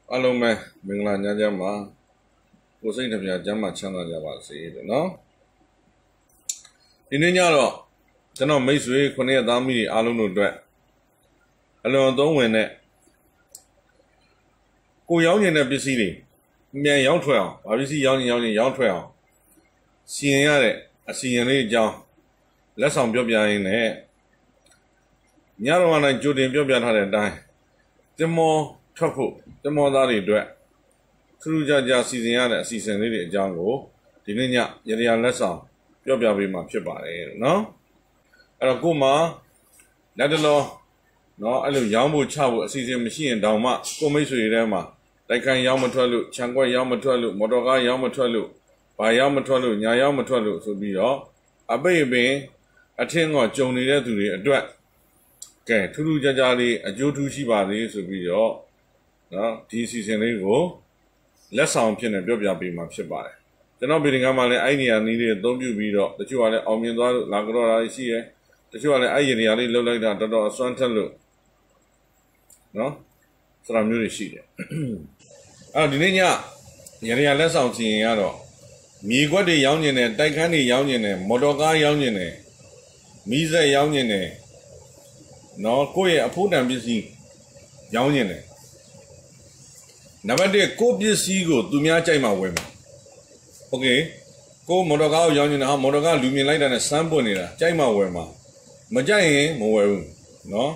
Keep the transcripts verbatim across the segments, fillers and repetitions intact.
အားလုံးပဲမင်္ဂလာညချမ်းပါကိုစိတ်နှပြကျမ်းမှာချမ်းသာကြပါစေတဲ့နော်ဒီနေ့ညတော့ကျွန်တော်မိတ်ဆွေခုနှစ်ရက်သားမိတွေအားလုံးတို့အတွက်အလွန်သုံးဝင်တဲ့ကိုရောင်းနေတဲ့ပစ္စည်းတွေမြန်ရောင်းထွက်အောင်ဘာပစ္စည်းရောင်းရင်ရောင်းရင်ရောင်းထွက်အောင်စီရင်ရတဲ့အစီရင်လေးအကြောင်းလက်ဆောင်ပြောပြရင်းနဲ့ညတော်မှလည်းကြိုတင်ပြောပြထားတဲ့အတိုင်းတင်မောထွက်ဖို့တမောသားတွေအတွက်ထူးထူးခြားခြားစီစဉ်ရတဲ့အစီအစဉ်လေးတွေအကြောင်းကိုဒီနေ့ညရရလက်ဆောင်ပြောပြပေးမှာဖြစ်ပါတယ်နော်အဲ့တော့ကို့မှာလက်တလောနော်အဲ့လိုရောင်းဖို့ချဖို့အစီအစဉ်မရှိရင်တောင်မှကိုမိတ်ဆွေတွေထဲမှာတိုက်ခိုင်ရောင်းမထွက်လို့ခြံကွက်ရောင်းမထွက်လို့မော်တော်ကားရောင်းမထွက်လို့ဘာရောင်းမထွက်လို့ညာရောင်းမထွက်လို့ဆိုပြီးတော့အပိတ်အပင်အထင်းကကြုံနေတဲ့သူတွေအတွက်ကဲထူးထူးခြားခြားလေးအကျိုးထူးရှိပါသေးဆိုပြီးတော့နော်ဒီအစီအစဉ်လေးကိုလက်ဆောင်ဖြစ်နေပြောပြပေးမှာဖြစ်ပါတယ်ကျွန်တော်ဗီဒီယိုမှာလည်းအဲ့ဒီနေရာနည်းလေးအသုံးပြုပြီးတော့တချို့ကလည်းအောင်မြင်သွားလို့လာကြတော့တာရှိရဲတချို့ကလည်းအဲ့ဒီနေရာလေးလှုပ်လိုက်တာတော်တော်အစွမ်းထက်လို့နော်စရာမျိုးတွေရှိတယ်အဲ့တော့ဒီနေ့ညရရလက်ဆောင်စီရင်ရတော့မြေခွက်တွေရောင်းနေတယ်တိုက်ခန်းတွေရောင်းနေတယ်မော်တော်ကားရောင်းနေတယ်မီးစက်ရောင်းနေတယ်နော်ကိုယ့်ရဲ့အဖို့တန်ပစ္စည်းရောင်းနေတယ်နံပါတ်တစ်ကိုပစ္စည်းကိုသူများကြိုက်မှဝယ်မှာโอเคကိုမော်တော်ကားကိုရောင်းနေတာဟာမော်တော်ကားလူမြင်လိုက်တာနဲ့စမ်းပွင့်နေတာကြိုက်မှဝယ်မှာမကြိုက်ရင်မဝယ်ဘူးနော်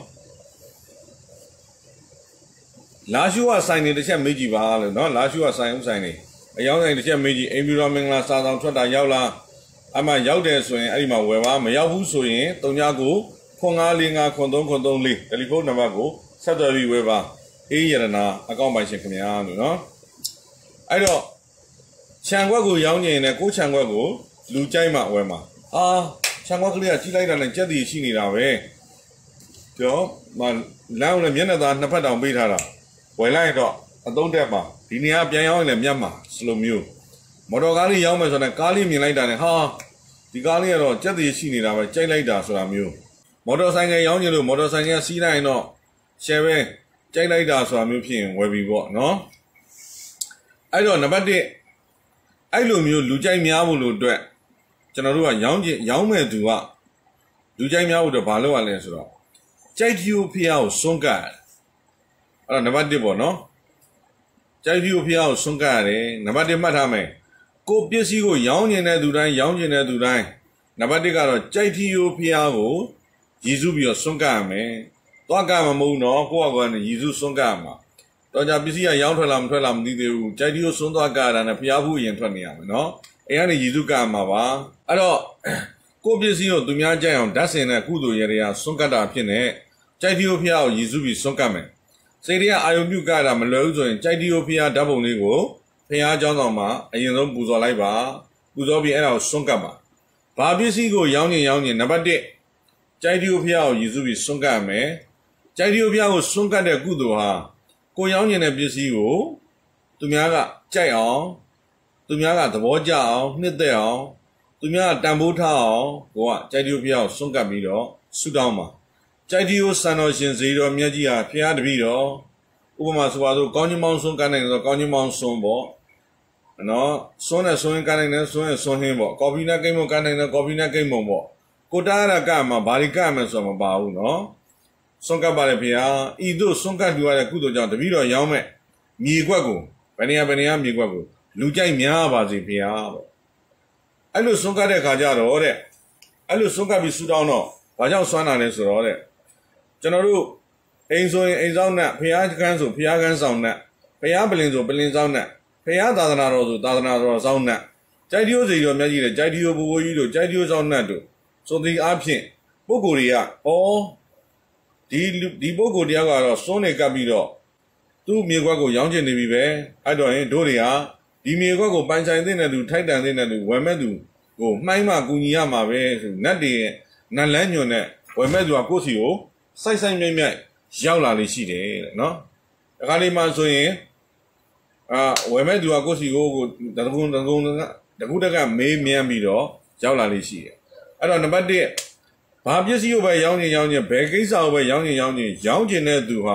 လာရှုကဆိုင်နေတစ်ချက်မေးကြည့်ပါလို့နော်လာရှုကဆိုင်ဥဆိုင်နေအယောင်းဆိုင်တစ်ချက်မေးကြည့်အိမ်ပြူတော်မင်္ဂလာစာဆောင်ထွက်တာရောက်လားအမှရောက်တယ်ဆိုရင်အဲ့ဒီမှာဝယ်ပါမရောက်ဘူးဆိုရင်တုံညာကိုခွန်ငါးလေးငါးခွန်သုံးခွန်သုံးလေးတယ်လီဖုန်းနံပါတ်ကိုဆက်သွယ်ပြီးဝယ်ပါအေးရတနာအကောင့်ပိုင်ရှင်ခင်ဗျာလို့နော်အဲ့တော့ခြံခွက်ကိုရောင်းနေရင်ကိုခြံခွက်ကိုလူကြိုက်မှဝယ်မှာအာခြံခွက်ကလေးကကြီးလိုက်တာနဲ့ကြက်တီရှိနေတာပဲပြောမလမ်းလည်းမျက်နှာသားနှစ်ဖက်တောင်ပေးထားတာဝယ်လိုက်တော့အသုံးတက်ပါဒီနေရာပြန်ရောင်းရင်လည်းမြတ်မှာစလိုမျိုးမော်တော်ကားလေးရောင်းမယ်ဆိုတော့ကားလေးမြင်လိုက်တာနဲ့ဟာဒီကားလေးကတော့ကြက်တီရှိနေတာပဲကြိုက်လိုက်တာဆိုတာမျိုးမော်တော်ဆိုင်ကရောင်းနေလို့မော်တော်ဆိုင်ကစီးလိုက်ရင်တော့ရှယ်ပဲကြိုက်လိုက်တာဆိုတာမျိုးဖြစ်ရင်ဝယ်ပြီပေါ့နော်အဲ့တော့နံပါတ်တစ်အဲ့လိုမျိုးလူကြိုက်များဖို့လို့အတွက်ကျွန်တော်တို့ကရောင်းကျင်ရောင်းမဲ့သူကလူကြိုက်များဖို့အတွက်ဘာလုပ်ရလဲဆိုတော့ကြိုက်တီယိုဖျားကိုစွန့်ကတ်အဲ့တော့နံပါတ်တစ်ပေါ့နော်ကြိုက်တီယိုဖျားကိုစွန့်ကတ်ရတယ်နံပါတ်တစ်မှတ်ထားမယ်ကိုပစ္စည်းကိုရောင်းကျင်တဲ့သူတိုင်းရောင်းကျင်တဲ့သူတိုင်းနံပါတ်တစ်ကတော့ကြိုက်တီယိုဖျားကိုရည်စူးပြီးတော့စွန့်ကတ်ရမယ်သွားကမှာမဟုတ်တော့ကိုယ့်အကောင်နဲ့ရည်စုစွန့်ကမှာတော့ကြပစ္စည်းကရောင်းထွက်လာမထွက်လာမသိသေးဘူးကြိုက်တီကိုစွန့်သွားကတာနဲ့ဖျားဖို့ရင်ထွက်နေရမယ်နော်အဲကနေရည်စုကမှာပါအဲ့တော့ကိုယ့်ပစ္စည်းကိုသူများကြိုက်အောင်ဓာတ်စင်တဲ့ကုသိုလ်ရရစွန့်ကတာဖြစ်နေကြိုက်တီကိုဖျားကိုရည်စုပြီးစွန့်ကမယ်စိတ်တွေကအာယုံပြုကတာမလွယ်ဘူးဆိုရင်ကြိုက်တီကိုဖျားဓာတ်ပုံလေးကိုဖျားเจ้าဆောင်မှာအရင်ဆုံးပူဇော်လိုက်ပါပူဇော်ပြီးအဲ့ဒါကိုစွန့်ကပါဘာပစ္စည်းကိုရောင်းရင်ရောင်းရင်နံပါတ်တစ်ကြိုက်တီကိုဖျားကိုရည်စုပြီးစွန့်ကမယ်ကြိုက်တီယိုဖျားကိုစွန့်ကတ်တဲ့ကုသိုလ်ဟာကိုရောင်းကျင်တဲ့ပစ္စည်းကိုသူများကကြိုက်အောင်သူများကသဘောကျအောင်နှစ်သက်အောင်သူများကတန်ဖိုးထားအောင်ကိုကကြိုက်တီယိုဖျားကိုစွန့်ကတ်ပြီးတော့ဆုတောင်းပါကြိုက်တီယိုစံတော်ရှင်ဇေတော်မြတ်ကြီးဟာဖျားတပည့်တော်ဥပမာဆိုပါစို့ကောင်းချင်းမောင်းစွန့်ကတ်နိုင်တော့ကောင်းချင်းမောင်းစွန့်ပေါ့နော်စွန့်နဲ့စွန့်ရင်ကတ်နိုင်တယ်စွန့်ရင်စွန့်ဟင်းပေါ့ကော်ဖီနဲ့ကိတ်မုံကတ်နိုင်တယ်ကော်ဖီနဲ့ကိတ်မုံပေါ့ကိုတားရကမှာဘာတွေကတ်မယ်ဆိုတော့မပါဘူးနော်စွန့်ကပ်ပါလေဖေဟာဤတို့စွန့်ကပ်ပြရတဲ့ကုသိုလ်ကြောင့်တပည့်တော်ရောင်းမဲ့မြေခွက်ကိုဘယ်နေရာဘယ်နေရာမြေခွက်ကိုလူကြိုက်များပါစေဖေဟာပေါ့အဲ့လိုစွန့်ကပ်တဲ့ခါကျတော့တဲ့အဲ့လိုစွန့်ကပ်ပြီးဆူတောင်းတော့ဘာကြောင့်စွမ်းတာလဲဆိုတော့တဲ့ကျွန်တော်တို့အိမ်ဆိုရင်အိမ်ဆောင်နဲ့ဖေဟာကန်းဆိုဖေဟာကန်းဆောင်နဲ့ဖေဟာပလင်ဆိုပလင်ဆောင်နဲ့ဖေဟာသာသနာတော်ဆိုသာသနာတော်ဆောင်နဲ့ကြိုက်တီယိုစီတော်မြတ်ကြီးတဲ့ကြိုက်တီယိုဘိုးဘိုးကြီးတို့ကြိုက်တီယိုဆောင်နဲ့တို့ဆိုသည်အားဖြင့်ပုဂ္ဂိုလ်တွေကဩဒီဒီပုဂ္ဂိုလ်တရားကတော့စွန်းနေကပ်ပြီးတော့သူ့မြေခွက်ကိုရောင်းချင်နေပြီပဲအဲ့တော့ရင်တို့တွေဟာဒီမြေခွက်ကိုပိုင်ဆိုင်တဲ့သူထိုက်တန်တဲ့သူဝယ်မဲ့သူကိုမှိုင်းမှကူညီရမှာပဲဆိုနတ်တွေရဲ့နတ်လန်းညွန်တဲ့ဝယ်မဲ့သူကကိုယ့်စီကိုစိုက်စိုက်မြိုက်မြိုက်ရောက်လာလိမ့်ရှိတယ်တဲ့နော်ဒီခါလေးမှဆိုရင်အာဝယ်မဲ့သူကကိုယ့်စီကိုတကုံတကုံတကုတကမေးမြန်းပြီးတော့ရောက်လာလိမ့်ရှိတယ်အဲ့တော့နံပါတ်တစ်ဘာပစ္စည်းကိုပဲရောင်းချင်ရောင်းချင်ဘယ်ကိစ္စကိုပဲရောင်းချင်ရောင်းချင်ရောင်းချင်တဲ့သူဟာ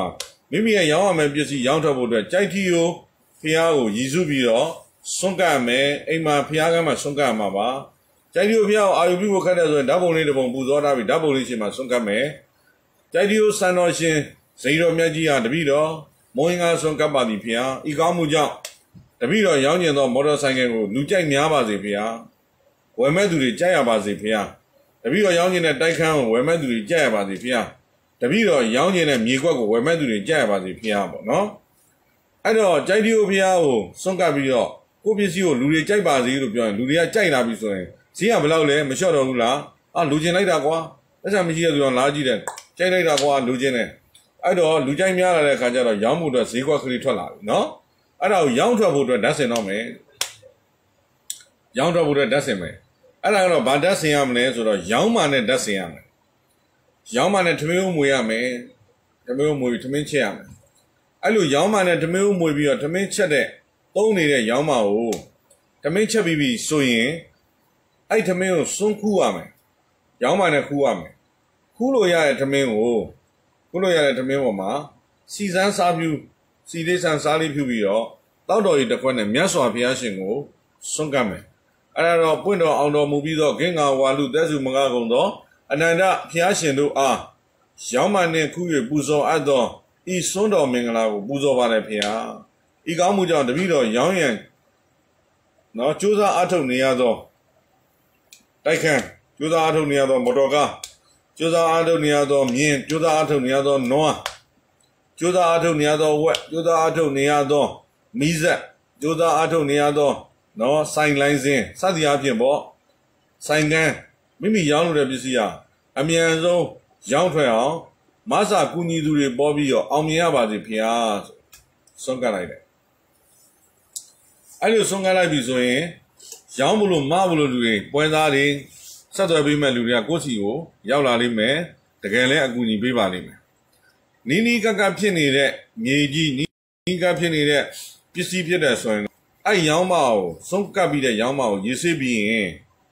မိမိရဲ့ရောင်းရမယ့်ပစ္စည်းရောင်းထွက်ဖို့အတွက်ကြိုက်တီကိုဖျားကိုရည်စုပြီးတော့စွန့်ကပ်မယ်အိမ်မှာဖျားကမ်းမှာစွန့်ကပ်မှာပါကြိုက်တီကိုဖျားကိုအာယူပြီးဖို့ခက်တဲ့ဆိုရင်ဓာတ်ပုံလေးတစ်ပုံပူဇော်ထားပြီးဓာတ်ပုံလေးရှင်မှာစွန့်ကပ်မယ်ကြိုက်တီကိုစံတော်ရှင်ဇိတော်မြတ်ကြီးဟာတပည့်တော်မောင်ငါစွန့်ကပ်ပါသည်ဖျားဤကောင်းမှုကြောင့်တပည့်တော်ရောင်းကျင်သောမော်တော်ဆိုင်ကယ်ကိုလူကြိုက်များပါစေဖျားဝယ်မဲ့သူတွေကြိုက်ရပါစေဖျားတပည့်တော်ရောင်းကျင်တဲ့တိုက်ခန်းကိုဝယ်မဲ့သူတွေကြိုက်ရပါစေဖျားတပည့်တော်ရောင်းကျင်တဲ့မြေကွက်ကိုဝယ်မဲ့သူတွေကြိုက်ရပါစေဖျားပေါ့နော်အဲ့တော့ကြိုက်တီကိုဖျားကိုစွန့်ကပ်ပြီးတော့ကိုပစ္စည်းကိုလူတွေကြိုက်ပါစေလို့ပြောရင်လူတွေကကြိုက်လာပြီဆိုရင်ဈေးကဘယ်လောက်လဲမလျှော့တော့ဘူးလားအာလူကျင်လိုက်တာကွာအဲ့ဒါမရှိတဲ့သူတော့လာကြည့်တယ်ကြိုက်လိုက်တာကွာလူကျင်တယ်အဲ့တော့လူကြိုက်များလာတဲ့အခါကျတော့ရောင်းမှုအတွက်ဈေးကွက်ကလေးထွက်လာပြီနော်အဲ့ဒါကိုရောင်းထွက်ဖို့အတွက်ဓာတ်ဆင်တော့မယ်ရောင်းထွက်ဖို့အတွက်ဓာတ်ဆင်မယ်အဲ့ဒါကတော့ဗာဓာတ်ဆင်ရမလဲဆိုတော့ရောင်းမှနဲ့ဓာတ်ဆင်ရမယ်ရောင်းမှနဲ့ထမင်းဦးမွေရမယ်ထမင်းဦးမွေပြီးထမင်းချက်ရမယ်အဲ့လိုရောင်းမှနဲ့ထမင်းဦးမွေပြီးတော့ထမင်းချက်တဲ့သုံးနေတဲ့ရောင်းမှကိုထမင်းချက်ပြီးပြီဆိုရင်အဲ့ထမင်းကိုစွန်းခူးရမယ်ရောင်းမှနဲ့ခူးရမယ်ခူးလို့ရတဲ့ထမင်းကိုခူးလို့ရတဲ့ထမင်းပေါ်မှာစီစန်းစားပြူစီလေးဆန်းစားလေးဖြူပြီးတော့တောက်တော်ကြီးတစ်ခွက်နဲ့မြတ်စွာဘုရားရှင်ကိုစွန့်ကပ်မယ်အဲ့ဒါတော့ပွင့်တော်အောင်တော်မူပြီးတော့ဂင်္ဂါဝါလူသက်စုမကားကုန်သောအနန္တဘုရားရှင်တို့အားရောင်းမှနှင့်ခူး၍ပူဇော်အပ်သောဤစွန်းတော်မင်္ဂလာကိုပူဇော်ပါလေဖေဟာဤကောင်းမှုကြောင့်တပည့်တော်ရောင်းရန်နော်ကြိုးစားအထုတ်နေရသောတိုက်ခန်းကြိုးစားအထုတ်နေရသောမော်တော်ကားကြိုးစားအထုတ်နေရသောမြင်းကြိုးစားအထုတ်နေရသောနွားကြိုးစားအထုတ်နေရသောဝက်ကြိုးစားအထုတ်နေရသောမီးစက်ကြိုးစားအထုတ်နေရသောနော်ဆိုင်လိုင်းစင်းစသည်အပြင်ပေါ့ဆိုင်ကန်းမိမိရောင်းလို့တဲ့ပစ္စည်းဟာအမြန်ဆုံးရောင်းထွက်အောင်မဆာကူညီသူတွေပေါ်ပြီးတော့အောင်မြင်ရပါစေဖေဟာစွန့်ကပ်လိုက်တယ်အဲ့လိုစွန့်ကပ်လိုက်ပြီဆိုရင်ရောင်းမလို့မမလို့လူတွေပွဲသားတွေဆက်သွယ်ပေးမဲ့လူတွေကကိုယ့်စီကိုရောက်လာလိမ့်မယ်တကယ်လဲအကူအညီပေးပါလိမ့်မယ်နီးနီးကပ်ကပ်ဖြစ်နေတဲ့မြေကြီးနီးနီးကပ်ဖြစ်နေတဲ့ပစ္စည်းဖြစ်တဲ့ဆိုရင်အဲ့ရောင်းမကိုစွန့်ကပ်ပြီးတဲ့ရောင်းမကိုရေးဆေးပြီးရင်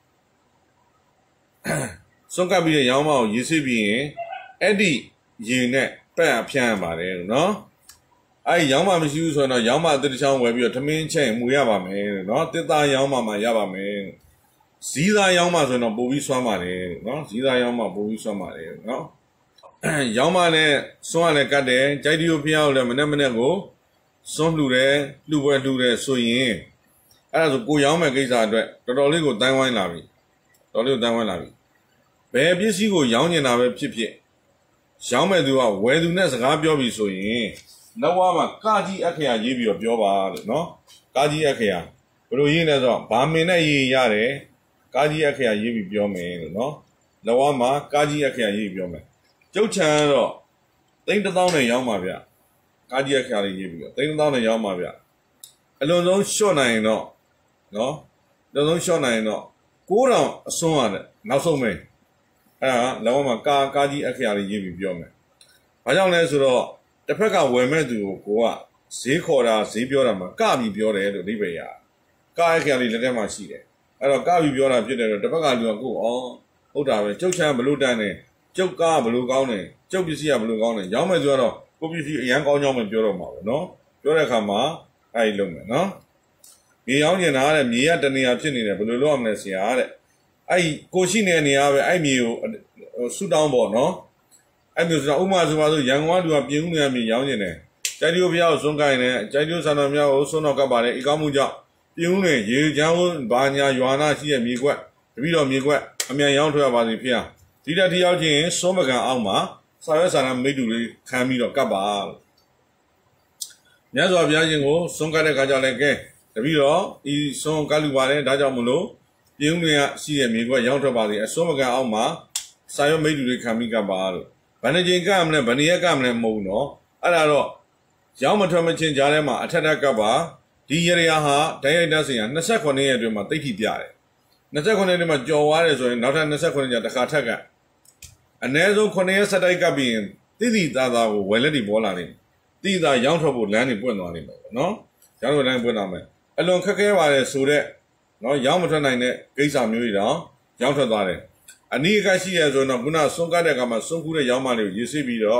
စွန့်ကပ်ပြီးတဲ့ရောင်းမကိုရေးဆေးပြီးရင်အဲ့ဒီရေနဲ့ပက်အဖြန်းရပါတယ်နော်အဲ့ရောင်းမမရှိဘူးဆိုတော့ရောင်းမအတစ်ချောင်းဝယ်ပြီးတော့ထမင်းချက်မှုရပါမယ်နော်တစ်သားရောင်းမမှရပါမယ်ဇီးသားရောင်းမဆိုတော့ပို့ပြီးဆွမ်းပါတယ်နော်ဇီးသားရောင်းမပို့ပြီးဆွမ်းပါတယ်နော်ရောင်းမနဲ့စွမ်းရလဲကတ်တယ်ကြိုက်တီကိုဖျားကိုလည်းမနဲ့မနဲ့ကိုစွန့်လှူတယ်လှူပွဲလှူတယ်ဆိုရင်အဲ့ဒါဆိုကိုရောင်းမဲ့ကိစ္စအတွက်တော်တော်လေးကိုတန်းဝိုင်းလာပြီတော်တော်လေးကိုတန်းဝိုင်းလာပြီဘယ်ပစ္စည်းကိုရောင်းနေတာပဲဖြစ်ဖြစ်ရောင်းမဲ့သူကဝယ်သူနဲ့စကားပြောပြီဆိုရင်နောက်ဝါမှာကာကြီးအခရာရေးပြီးတော့ပြောပါလို့နော်ကာကြီးအခရာဘယ်လိုရေးလဲဆိုတော့ဗာမင်နဲ့ရေးရတယ်ကာကြီးအခရာရေးပြီးပြောမယ်လို့နော်နောက်ဝါမှာကာကြီးအခရာရေးပြီးပြောမယ်ကျုပ်ချံတော့သိန်းတစ်သောင်းနဲ့ရောင်းပါဗျကာကြီးအခရာလေးရေးပြီးတော့သိန်းတစ်သောင်းနဲ့ရောင်းပါဗျအလွန်ဆုံးရှော့နိုင်ရင်တော့နော်အလွန်ဆုံးရှော့နိုင်ရင်တော့ကိုးတောင်အစွန်းရတယ်နောက်ဆုံးပဲအဲ့ဒါလောက်မှကာကာကြီးအခရာလေးရေးပြီးပြောမယ်ဘာကြောင့်လဲဆိုတော့တစ်ဖက်ကဝယ်မဲ့သူကိုကိုကဈေးခေါ်တာဈေးပြောတာမှာကပြီးပြောတယ်လို့အဓိပ္ပာယ်ရကာအခရာလေးလက်ထဲမှာရှိတယ်အဲ့တော့ကပြီးပြောတာဖြစ်တယ်တော့တစ်ဖက်ကလူကကိုအော်ဟုတ်တာပဲကျုပ်ချမ်းဘလို့တန်းနေကျုပ်ကားဘလို့ကောင်းတယ်ကျုပ်ပစ္စည်းကဘလို့ကောင်းတယ်ရောင်းမဲ့သူကတော့ကိုပစ္စည်းအရန်ကောင်းကြောင်းပဲပြောတော့မှာပဲနော်ပြောတဲ့အခါမှာအဲ့ဒီလုံးမယ်နော်မြေရောင်းကျင်တာတဲ့မြေကတနေရာဖြစ်နေတယ်ဘယ်လိုလုပ်ရမလဲဆရာတဲ့အဲ့ကိုရှိနေတဲ့နေရာပဲအဲ့မြေကိုဆူတောင်းပေါ့နော်အဲ့မျိုးဆိုတော့ဥမာဆိုပါဆိုရန်ကုန်ကလူကပြင်ဦးနေရမြေရောင်းကျင်တယ်ကြိုက်တီကိုဘုရားကိုစွန့်ကိုင်းတယ်ကြိုက်တီဆန္ဒမြောက်ကိုစွန့်တော့ကပ်ပါတယ်ဤကောင်းမှုကြောင့်ပြင်ဦးနေရေချမ်းဘာညာရွာနာရှိတဲ့မြေကွက်တပြီးတော့မြေကွက်အမြန်ရောင်းထွက်ရပါစေဖေဟာဒီတက်တီရောက်ချင်းစွန့်ပကံအောင်မှာစာရွက်စာတမ်းမိတူလေးခံပြီးတော့ကပ်ပါလို့မြတ်စွာဘုရားရှင်ကိုစွန့်ကပ်တဲ့ခါကျလည်းကဲတပြီးတော့ဤစွန့်ကပ်လူပါတယ်ဒါကြောင့်မလို့ပြင်ဦးတွေကရှိတဲ့မြေကွက်ရောင်းထွက်ပါစေအစွန့်ပကံအောင်မှာစာရွက်မိတူလေးခံပြီးကပ်ပါလို့ဘယ်နှချိန်ကမလဲဘယ်နည်းရကမလဲမဟုတ်နော်အဲ့ဒါတော့ရောင်းမထွက်မချင်းကြားထဲမှာအထက်ထက်ကပ်ပါဒီရရဟာဓာတ်ရိုက်တက်စင်ဟာ၂၈ရက်အတွင်းမှာတိတ်ထိပြတယ်၂၈ရက်အတွင်းမှာကြော်သွားတယ်ဆိုရင်နောက်ထပ်၂၈ရက်ကြာတစ်ခါထက်ကအနည်းဆုံး9ရက်ဆက်တိုက်ကပ်ပြီးရင်တိတိသားသားကိုဝယ်လက်တွေပေါ်လာနေတိတိသားရောင်းထွက်ဖို့လမ်းတွေပွင့်သွားနေမှာပေါ့နော်ရောင်းထွက်လမ်းပွင့်သွားမယ်အလွန်ခက်ခဲပါတယ်ဆိုတော့နော်ရောင်းမထွက်နိုင်တဲ့ကိစ္စမျိုးတွေတော့ရောင်းထွက်သွားတယ်အနည်းအကရှိရဆိုတော့ခုနစွန့်ကတ်တဲ့အခါမှာစွန့်ကူးတဲ့ရောင်းမလေးကိုရေးဆေးပြီးတော့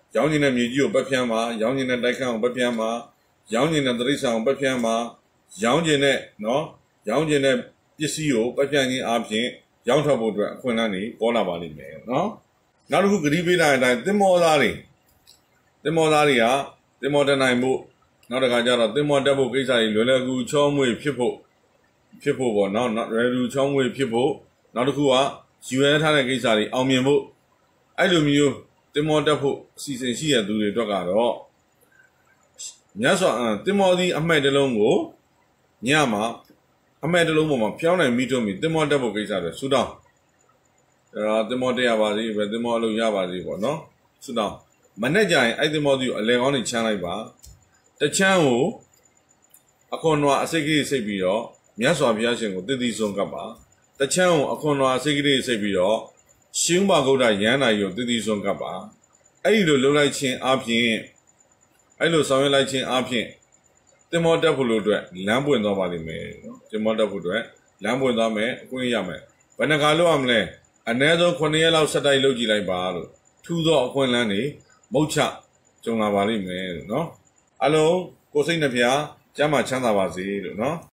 ရောင်းကျင်တဲ့မြေကြီးကိုပတ်ဖြန်းမှာရောင်းကျင်တဲ့တိုက်ခန်းကိုပတ်ဖြန်းမှာရောင်းကျင်တဲ့တိရစ္ဆာန်ကိုပတ်ဖြန်းမှာရောင်းကျင်တဲ့နော်ရောင်းကျင်တဲ့ပစ္စည်းကိုပတ်ဖြန်းခြင်းအပြင်ရောင်းထွက်ဖို့အတွက်အခွင့်အလမ်းတွေပေါ်လာပါလိမ့်မယ်နော်နောက်တစ်ခုဂရီးပေးတဲ့အတိုင်းသင်္ဘောသားတွေသင်္ဘောသားတွေကသင်္ဘောတက်နိုင်ဖို့နောက်တစ်ခါကျတော့သင်္ဘောတက်ဖို့ကိစ္စတွေလွယ်လွယ်ကူချောမွေ့ဖြစ်ဖို့ဖြစ်ဖို့ပေါ့နော်လွယ်လွယ်ချောမွေ့ဖြစ်ဖို့နောက်တစ်ခုကယူရဲထားတဲ့ကိစ္စတွေအောင်မြင်ဖို့အဲ့လိုမျိုးသင်္ဘောတက်ဖို့အစီအစဉ်ရှိတဲ့သူတွေအတွက်ကတော့ညဆိုသင်္ဘောသည်အမှဲ့တစ်လုံးကိုညမှာအမှဲ့တစ်လုံးပေါ်မှာဖျောင်းနိုင်မိတော့မိသင်္ဘောတက်ဖို့ကိစ္စတွေဆူတောင်းအဲသင်္ဘောတက်ရပါစေပဲသင်္ဘောအလုပ်ရပါစေပေါ့နော်ဆူတောင်းမနဲ့ကြရင်အဲ့သင်္ဘောသည်အလဲကောင်းနေချမ်းလိုက်ပါတချမ်းကိုအခွန်နွားအစိတ်ကလေးစိတ်ပြီးတော့မြတ်စွာဘုရားရှင်ကိုတည်တည်ဆုံးကပ်ပါတချမ်းကိုအခွန်နွားအစိတ်ကလေးစိတ်ပြီးတော့ရှင်းပါဂုဒ္ဓရဟန္တာကြီးကိုတည်တည်ဆုံးကပ်ပါအဲ့ဒီလိုလုပ်လိုက်ခြင်းအပြင်အဲ့လိုဆောင်ရွက်လိုက်ခြင်းအပြင်သင်္ဘောတက်ဖို့လို့အတွက်လမ်းပွင့်သွားပါလိမ့်မယ်နော်သင်္ဘောတက်ဖို့အတွက်လမ်းပွင့်သွားမယ်အခွင့်ရမယ်ဘယ်နှခါလုပ်ရမလဲအနည်းဆုံးခုနှစ်ရက်လောက်ဆက်တိုက်လုပ်ကြည့်လိုက်ပါလို့ထူးသောအခွင့်အလမ်းတွေမုတ်ချကြုံလာပါလိမ့်မယ်နော်အလုံးကိုစိတ်နှဖျားကျမ်းမာချမ်းသာပါစေလို့နော်